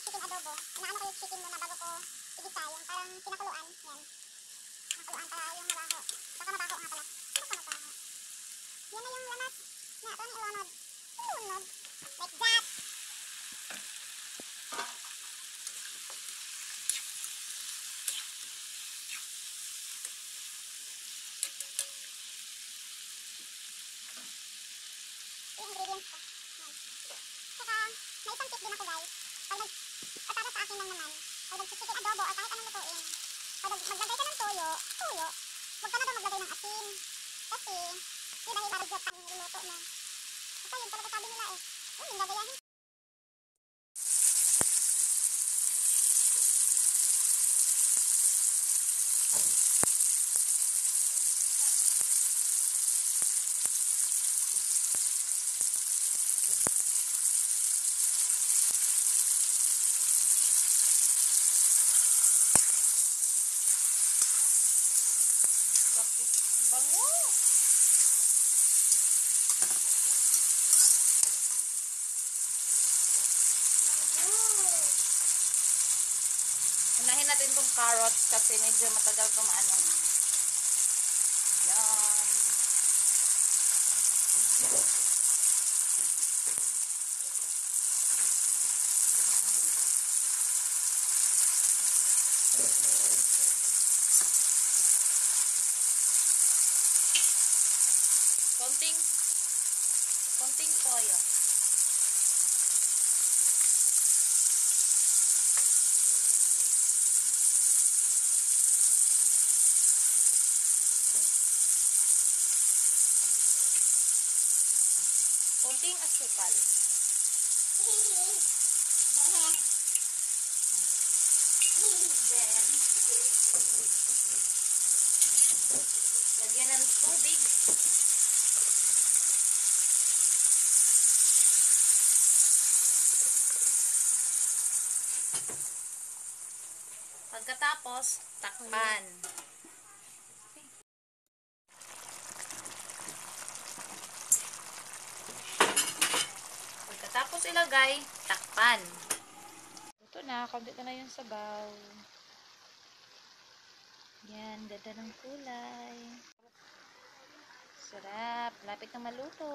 chicken adobo. Inaano ko yung chicken muna bago ko igisa. Yung parang pinakuluan. Yan. Nakuluan para yung mabaho. Baka mabaho nga pala. Baka mabaho. Yan na yung lamas. Na ito na ilunod. Ilunod. Like that. Yung ingredients ko. Yan. Saka, may isang tip din ako guys. Pag para sa akin lang naman. Pag nag-chicken adobo o kahit anong lutuin. Pag maglagay ka ng toyo, huwag ka na daw maglagay ng asin. Kasi, yun ay ibarugyot pang niluto mo. Kasi yun talaga sabi nila eh. Yun, yung gagayahin. Bango! Unahin natin itong carrots kasi medyo matagal kung maano. Yan. Konting toyo. Konting asukal. Then, lagyan ng tubig. Pagkatapos, takpan. Pagkatapos ilagay, takpan. Ito na, konti na yung sabaw. Yan, ganda ng kulay. Sarap, lapit na maluto.